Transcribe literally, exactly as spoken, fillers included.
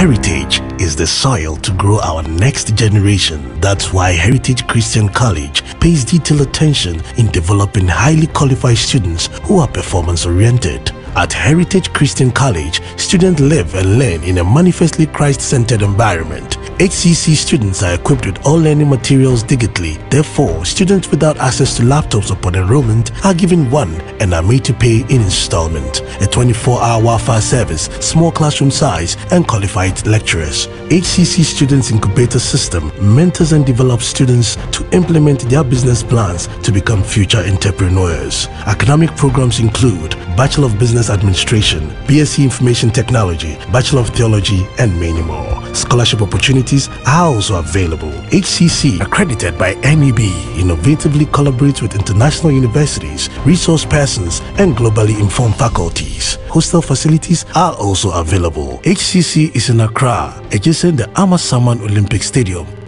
Heritage is the soil to grow our next generation. That's why Heritage Christian College pays detailed attention in developing highly qualified students who are performance-oriented. At Heritage Christian College, students live and learn in a manifestly Christ-centered environment. H C C students are equipped with all learning materials digitally. Therefore, students without access to laptops upon enrollment are given one and are made to pay in installment. A twenty-four hour Wi-Fi service, small classroom size, and qualified lecturers. H C C Students Incubator System mentors and develops students to implement their business plans to become future entrepreneurs. Academic programs include Bachelor of Business Administration, B S c Information Technology, Bachelor of Theology, and many more. Scholarship opportunities are also available. H C C, accredited by N E B, innovatively collaborates with international universities, resource persons, and globally informed faculties. Hostel facilities are also available. H C C is in Accra, adjacent the Amasaman Olympic Stadium,